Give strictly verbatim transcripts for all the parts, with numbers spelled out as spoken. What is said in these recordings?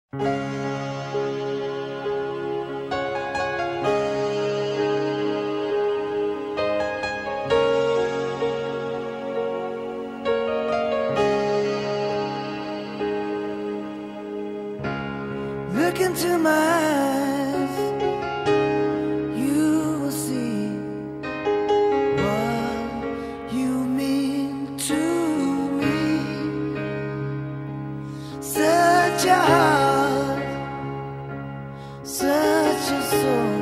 Look into my eyes, you will see what you mean to me. Such a heart, such a soul.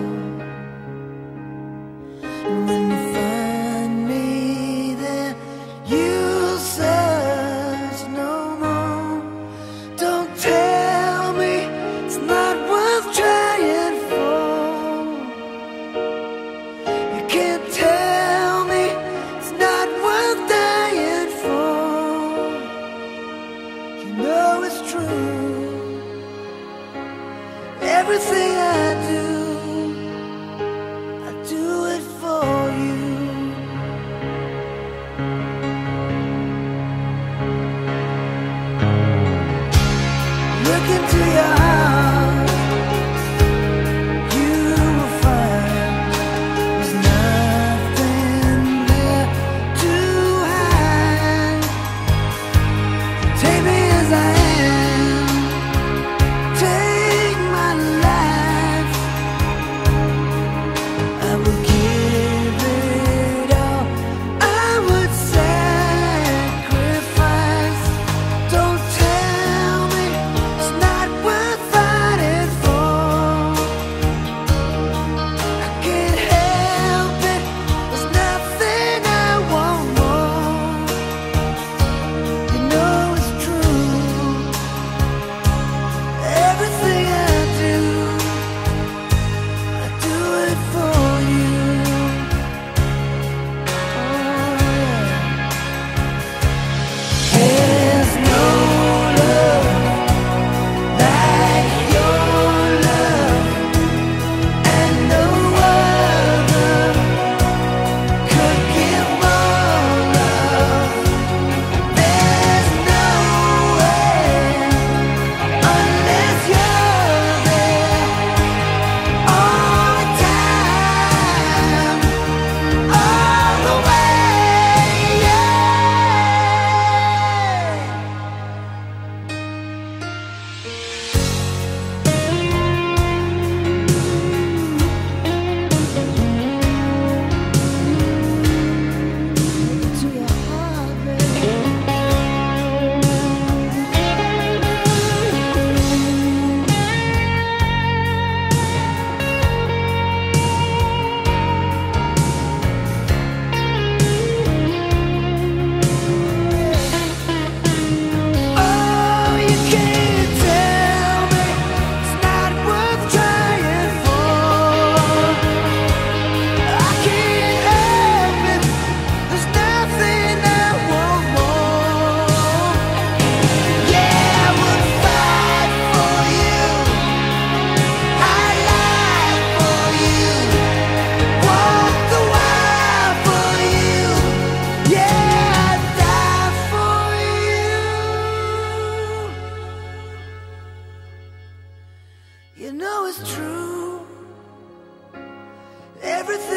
And when you find me there, you'll search no more. Don't tell me it's not worth trying for. You can't tell me it's not worth dying for. You know it's true. Everything I do, I do it for you. Look into your heart, you will find there's nothing there to hide. Take me as I am, take my life. I would give it all, I would sacrifice. Don't tell me it's not worth fighting for. I can't help it, there's nothing I want more. You know it's true. Everything I do, I do it for you. Oh yeah. There's no love like your love, and no other could give more love. There's no way unless you're there all the time, all the way. Yeah. To your heart, baby. Oh, you can't tell me it's not worth trying for. I can't help it, there's nothing I want more. Yeah, I would fight for you, I lie for you, walk the wire for you. Yeah, I'd die for you. You know it's true. Everything